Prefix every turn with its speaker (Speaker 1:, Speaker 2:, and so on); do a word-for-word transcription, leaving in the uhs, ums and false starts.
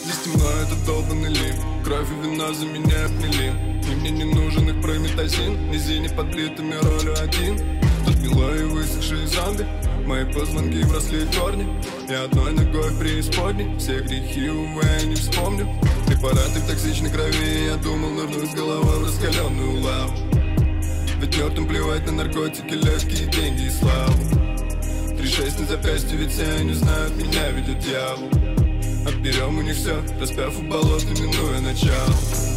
Speaker 1: Здесь темно, это долбанный лим. Кровь и вина заменяют милим. И мне не нужен их прометазин. Низине подлитыми ролью один. Тут мило и высохшие зомби. Мои позвонки вросли в корни. Я одной ногой в преисподней. Все грехи, увы, я не вспомню. Препараты в токсичной крови. Я думал нырнуть головой в раскаленную лаву. Ведь мертвым плевать на наркотики, легкие деньги и славу. Три шесть на запястье, ведь все они знают, меня ведет дьявол. Отберем у них все, распяв у болот, минуя начало.